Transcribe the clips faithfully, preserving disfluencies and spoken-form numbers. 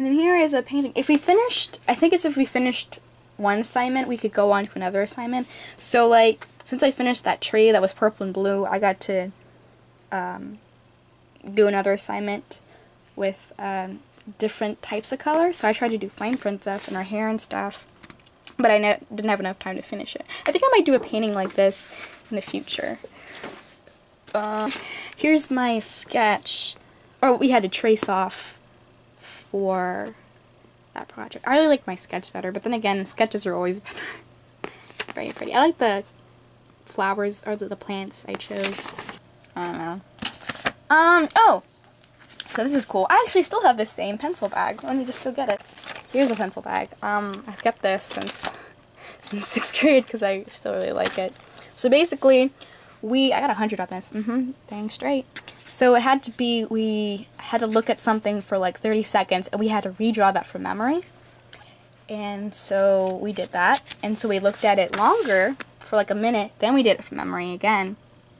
And then here is a painting. If we finished, I think it's if we finished one assignment, we could go on to another assignment. So, like, since I finished that tree that was purple and blue, I got to um, do another assignment with um, different types of color. So I tried to do Flame Princess and her hair and stuff, but I ne didn't have enough time to finish it. I think I might do a painting like this in the future. Uh, here's my sketch. Oh, we had to trace off for that project. I really like my sketch better, but then again, sketches are always better. Very pretty. I like the flowers, or the, the plants I chose. I don't know. Um, oh! So this is cool. I actually still have this same pencil bag. Let me just go get it. So here's a pencil bag. Um, I've kept this since, since sixth grade because I still really like it. So basically, we, I got a hundred on this. Mm-hmm, dang straight. So it had to be, we had to look at something for like thirty seconds, and we had to redraw that from memory. And so we did that. And so we looked at it longer, for like a minute, then we did it from memory again.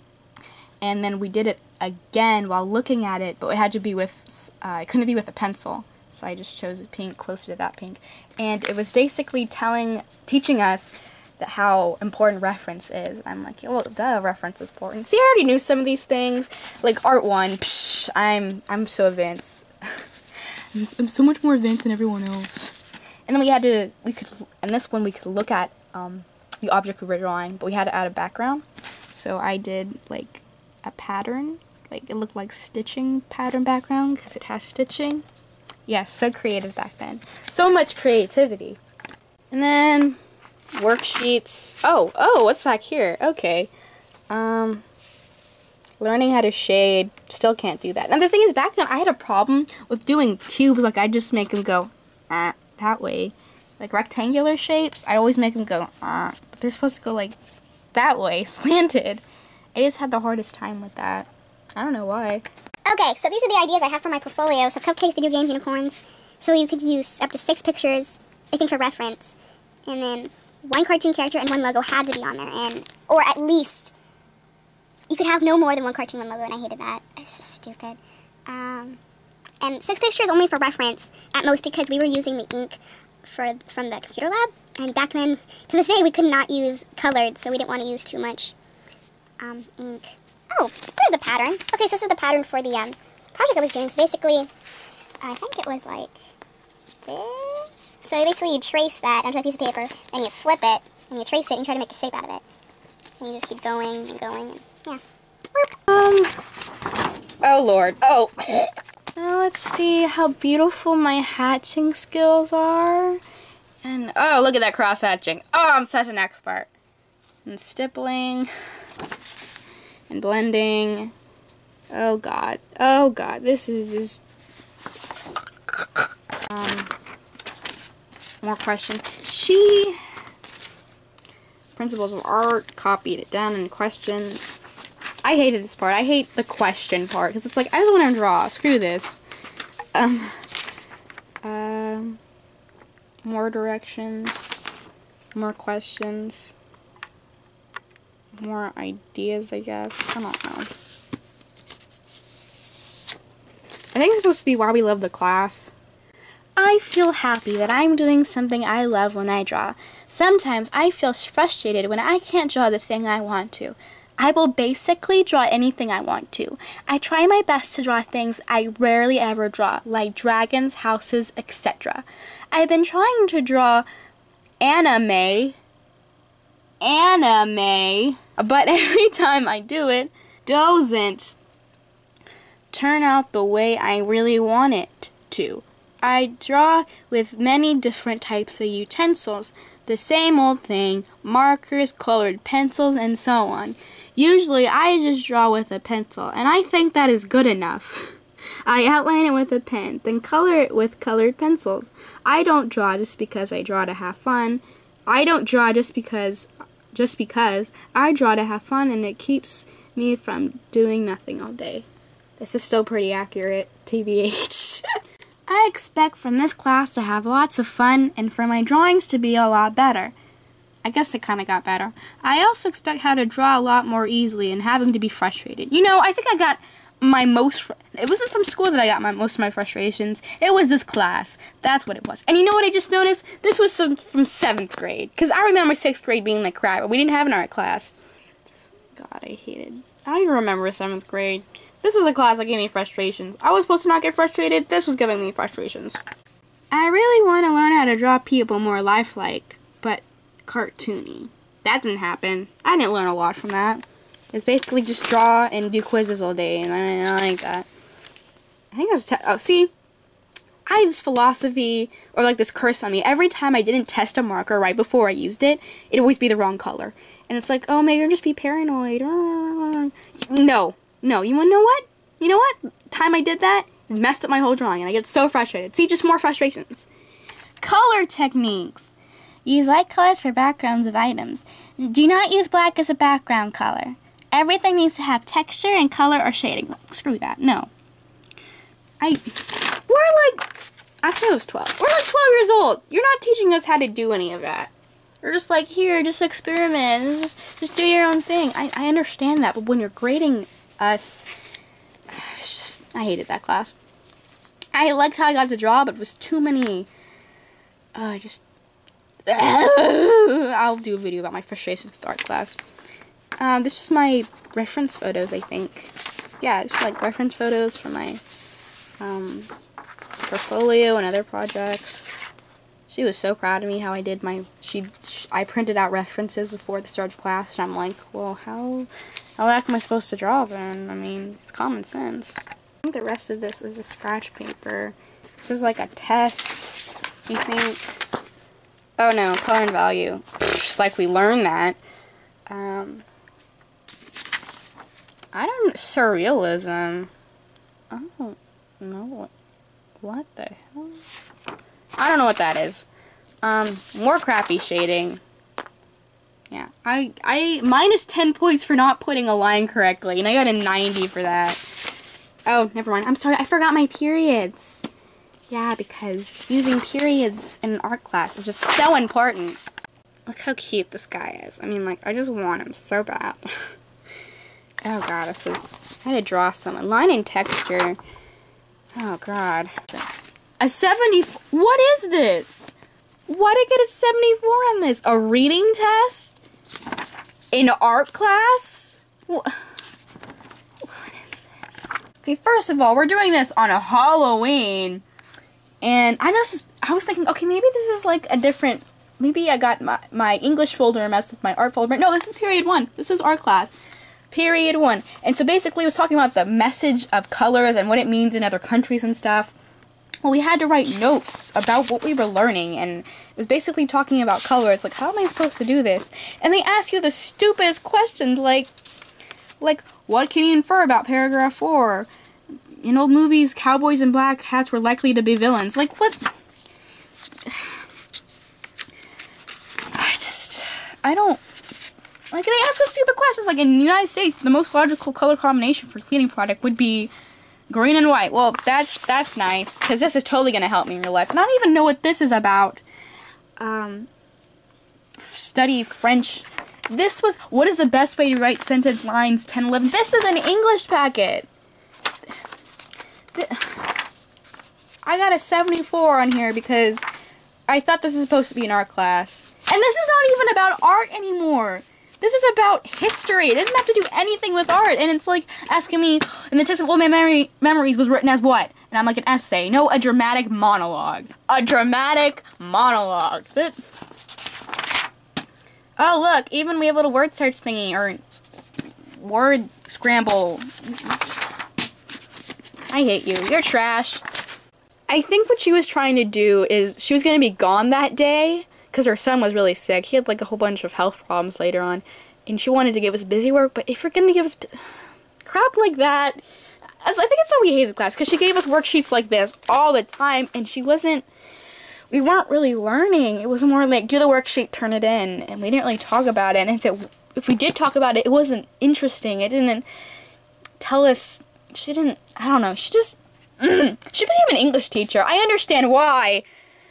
And then we did it again while looking at it, but it had to be with, uh, it couldn't be with a pencil. So I just chose a pink, closer to that pink. And it was basically telling, teaching us that how important reference is. And I'm like, well, duh, reference is important. See, I already knew some of these things. Like Art one, psh, I'm, I'm so advanced. I'm, I'm so much more advanced than everyone else. And then we had to, we could, and this one we could look at um, the object we were drawing, but we had to add a background. So I did like a pattern, like it looked like stitching pattern background because it has stitching. Yes, so creative back then. So much creativity. And then worksheets. Oh, oh, what's back here? Okay. Um, learning how to shade. Still can't do that. Now the thing is, back then I had a problem with doing cubes. Like I just make them go ah, that way. Like rectangular shapes, I always make them go ah, but they're supposed to go like that way, slanted. I just had the hardest time with that. I don't know why. Okay, so these are the ideas I have for my portfolio. So cupcakes, video games, unicorns. So you could use up to six pictures, I think, for reference. And then one cartoon character and one logo had to be on there. And or at least, you could have no more than one cartoon, one logo, and I hated that. It's so stupid. Um, and six pictures only for reference, at most, because we were using the ink for from the computer lab. And back then, to this day, we could not use colored, so we didn't want to use too much um, ink. Oh, here's the pattern. Okay, so this is the pattern for the um, project I was doing. So basically, I think it was like this. So basically you trace that onto a piece of paper, then you flip it, and you trace it, and you try to make a shape out of it. And you just keep going and going, and yeah. Um, oh lord, oh. Now let's see how beautiful my hatching skills are. And, oh, look at that cross hatching. Oh, I'm such an expert. And stippling. And blending. Oh god. Oh god. This is just um more questions. She Principles of Art copied it down in questions. I hated this part. I hate the question part because it's like I just want to draw. Screw this. Um um more directions. More questions. More ideas, I guess. I don't know. I think it's supposed to be why we love the class. I feel happy that I'm doing something I love when I draw. Sometimes I feel frustrated when I can't draw the thing I want to. I will basically draw anything I want to. I try my best to draw things I rarely ever draw, like dragons, houses, et cetera. I've been trying to draw anime. Anime. But every time I do it, doesn't turn out the way I really want it to. I draw with many different types of utensils, the same old thing, markers, colored pencils, and so on. Usually I just draw with a pencil, and I think that is good enough. I outline it with a pen, then color it with colored pencils. I don't draw just because I draw to have fun. I don't draw just because just because I draw to have fun, and it keeps me from doing nothing all day. This is still pretty accurate, T B H. I expect from this class to have lots of fun and for my drawings to be a lot better. I guess it kind of got better. I also expect how to draw a lot more easily and having to be frustrated. You know, I think I got my most... Fr It wasn't from school that I got my most of my frustrations. It was this class. That's what it was. And you know what I just noticed? This was some, from seventh grade. Because I remember sixth grade being like crap. We didn't have an art class. God, I hated. I don't even remember seventh grade. This was a class that gave me frustrations. I was supposed to not get frustrated. This was giving me frustrations. I really want to learn how to draw people more lifelike, but cartoony. That didn't happen. I didn't learn a lot from that. It's basically just draw and do quizzes all day, and I didn't like that. I think I was, te oh, see? I had this philosophy, or like this curse on me. Every time I didn't test a marker right before I used it, it'd always be the wrong color. And it's like, oh, maybe you're just be paranoid. No. No, you wanna know what? You know what? The time I did that, it messed up my whole drawing, and I get so frustrated. See, just more frustrations. Color techniques. Use light colors for backgrounds of items. Do not use black as a background color. Everything needs to have texture and color or shading. Screw that. No. I... We're like... I think I was twelve. We're like twelve years old. You're not teaching us how to do any of that. You're just like, here, just experiment. Just, just do your own thing. I, I understand that, but when you're grading us... It's just... I hated that class. I liked how I got to draw, but it was too many... Uh, just... I'll do a video about my frustrations with art class. Um, this was my reference photos, I think. Yeah, it's like reference photos for my um, portfolio and other projects. She was so proud of me how I did my. She, sh I printed out references before the start of class, and I'm like, well, how, how the heck am I supposed to draw then? I mean, it's common sense. I think the rest of this is just scratch paper. This was like a test, I think. Oh no, color and value. Just like we learned that. Um, I don't... Surrealism. I don't know what... What the hell? I don't know what that is. Um, more crappy shading. Yeah. I... I... Minus ten points for not putting a line correctly, and I got a ninety for that. Oh, never mind. I'm sorry, I forgot my periods. Yeah, because using periods in an art class is just so important. Look how cute this guy is. I mean, like, I just want him so bad. Oh, God, this is... I had to draw some. Line and texture. Oh, God. A seventy... What is this? Why did I get a seventy-four on this? A reading test? In art class? What? What is this? Okay, first of all, we're doing this on a Halloween. And I know this is, I was thinking, okay, maybe this is like a different, maybe I got my, my English folder messed with my art folder. No, this is period one. This is art class. Period one. And so basically it was talking about the message of colors and what it means in other countries and stuff. Well, we had to write notes about what we were learning, and it was basically talking about colors. Like, how am I supposed to do this? And they ask you the stupidest questions, like, like, what can you infer about paragraph four? In old movies, cowboys in black hats were likely to be villains. Like, what? I just... I don't... Like, they ask us stupid questions. Like, in the United States, the most logical color combination for a cleaning product would be green and white. Well, that's that's nice, because this is totally going to help me in real life. And I don't even know what this is about. Um, study French. This was... What is the best way to write sentence lines ten, eleven? This is an English packet. I got a seventy-four on here because I thought this was supposed to be an art class. And this is not even about art anymore. This is about history. It doesn't have to do anything with art. And it's like asking me, and the test of all my memory memories was written as what? And I'm like, an essay. No, a dramatic monologue. A dramatic monologue. That... Oh, look. Even we have a little word search thingy. Or word scramble. I hate you. You're trash. I think what she was trying to do is she was going to be gone that day because her son was really sick. He had like a whole bunch of health problems later on, and she wanted to give us busy work, but if you're going to give us crap like that, I think that's why we hated class, because she gave us worksheets like this all the time, and she wasn't, we weren't really learning. It was more like, do the worksheet, turn it in, and we didn't really talk about it, and if it, if we did talk about it, it wasn't interesting. It didn't tell us. She didn't, I don't know, she just, mm, she became an English teacher. I understand why.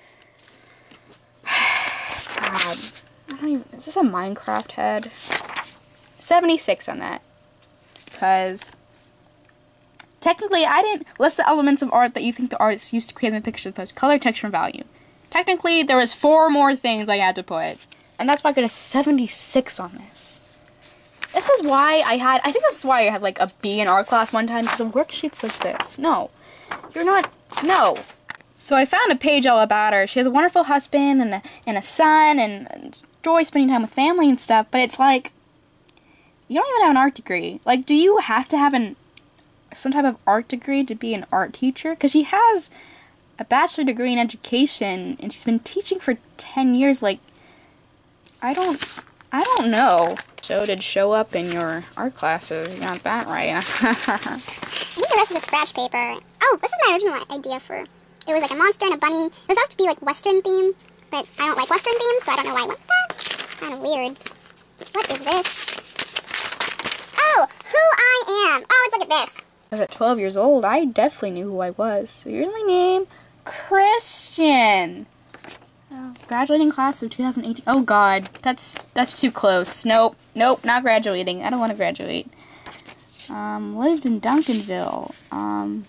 God, I don't even, is this a Minecraft head? seventy-six on that. Because technically, I didn't list the elements of art that you think the artist used to create the picture post. Color, texture, and value. Technically, there was four more things I had to put. And that's why I got a seventy-six on this. This is why I had, I think this is why I had like a B in art class one time, because the worksheet says this. No. You're not, no. So I found a page all about her. She has a wonderful husband and a, and a son and, and enjoys spending time with family and stuff, but it's like, you don't even have an art degree. Like, do you have to have an some type of art degree to be an art teacher? Because she has a bachelor degree in education, and she's been teaching for ten years. Like, I don't, I don't know. So did show up in your art classes. You got that right. I think the rest is just scratch paper. Oh, this is my original idea for, it was like a monster and a bunny. It was about to be like Western theme, but I don't like Western themes, so I don't know why I went with that. Kind of weird. What is this? Oh, who I am. Oh, let's look at this. I was at twelve years old. I definitely knew who I was. So here's my name, Christian. Oh, graduating class of two thousand eighteen. Oh God, that's that's too close. Nope, nope, not graduating. I don't want to graduate. Um, lived in Duncanville. Um,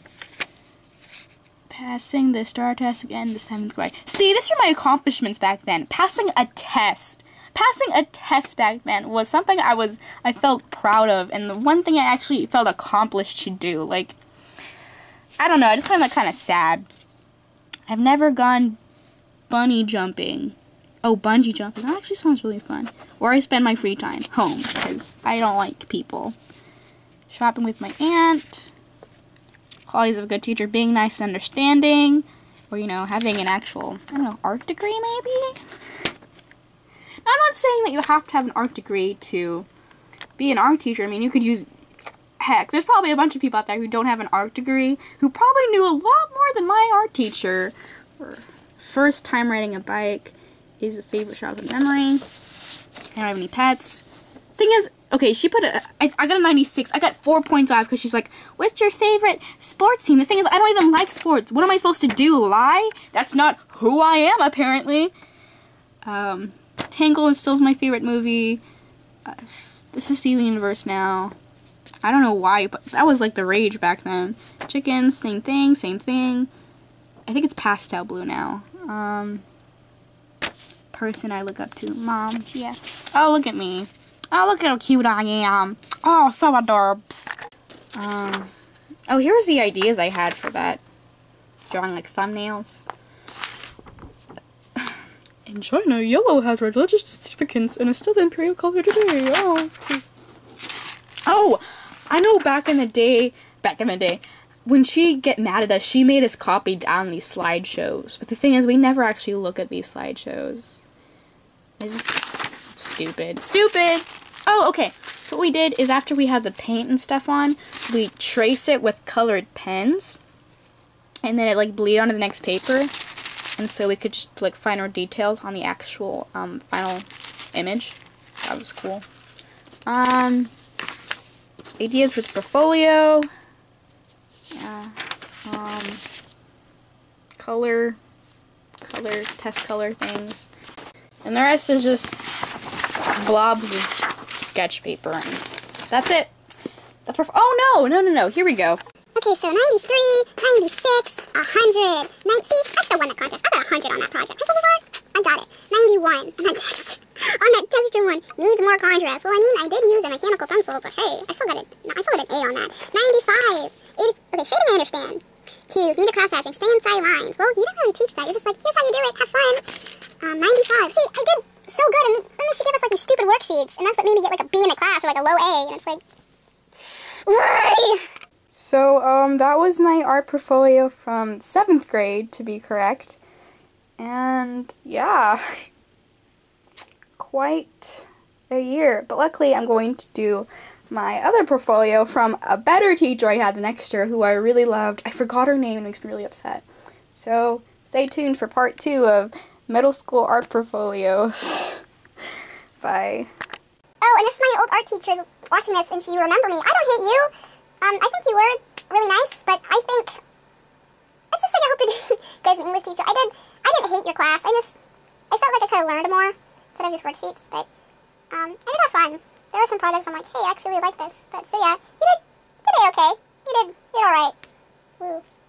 passing the STAR test again the seventh grade. See, these were my accomplishments back then. Passing a test. Passing a test back then was something I was, I felt proud of, and the one thing I actually felt accomplished to do. Like, I don't know, I just find that kind of sad. I've never gone bunny jumping. Oh, bungee jumping. That actually sounds really fun. Where I spend my free time. Home, because I don't like people. Shopping with my aunt. Qualities of a good teacher. Being nice and understanding. Or, you know, having an actual, I don't know, art degree maybe? I'm not saying that you have to have an art degree to be an art teacher. I mean, you could use, heck, there's probably a bunch of people out there who don't have an art degree who probably knew a lot more than my art teacher. First time riding a bike is a favorite childhood memory. I don't have any pets. Thing is, okay, she put a, I, I got a ninety-six. I got four points off because she's like, what's your favorite sports team? The thing is, I don't even like sports. What am I supposed to do, lie? That's not who I am, apparently. Um... Tangled is still my favorite movie. Uh, this is Steven Universe now. I don't know why, but that was like the rage back then. Chickens, same thing, same thing. I think it's pastel blue now. Um, person I look up to. Mom, yeah. Oh, look at me. Oh, look at how cute I am. Oh, so adorbs. Um, oh, here's the ideas I had for that. Drawing like thumbnails. In China, yellow has religious significance and is still the imperial color today. Oh, that's cool. Oh, I know back in the day, back in the day, when she get mad at us, she made us copy down these slideshows. But the thing is, we never actually look at these slideshows. It's just stupid. Stupid! Oh, okay. So what we did is after we had the paint and stuff on, we trace it with colored pens. And then it like bleed onto the next paper. And so we could just like finer details on the actual um, final image. That was cool. Um, ideas with portfolio. Yeah. Um, color, color, test color things, and the rest is just blobs of sketch paper, and that's it. That's perf- oh no, no, no, no. Here we go. Okay, so ninety-three, ninety-six, one hundred, ninety, I should have won the contest. I got one hundred on that project. How much was I got it. ninety-one on that texture. On that texture one. Needs more contrast. Well, I mean, I did use a mechanical pencil, but hey, I still got it. I still got an A on that. ninety-five. eighty, okay, shading I understand. Cues, need a cross hatching, stay inside lines. Well, you didn't really teach that. You're just like, here's how you do it. Have fun. Um, ninety-five. See, I did so good, and then she gave us like these stupid worksheets, and that's what made me get like a B in the class or like a low A, and it's like, why? So, um, that was my art portfolio from seventh grade, to be correct. And, yeah, quite a year. But luckily, I'm going to do my other portfolio from a better teacher I had the next year, who I really loved. I forgot her name, it makes me really upset. So, stay tuned for part two of middle school art portfolios. Bye. Oh, and if my old art teacher is watching this and she remember me, I don't hate you. Um, I think you were really nice, but I think, I just think I hope you're doing good as an English teacher. I did, I didn't hate your class. I just, I felt like I could have learned more instead of just worksheets, but, um, I did have fun. There were some projects I'm like, hey, I actually really like this, but, so yeah, you did, you did okay. You did, you did alright. Woo.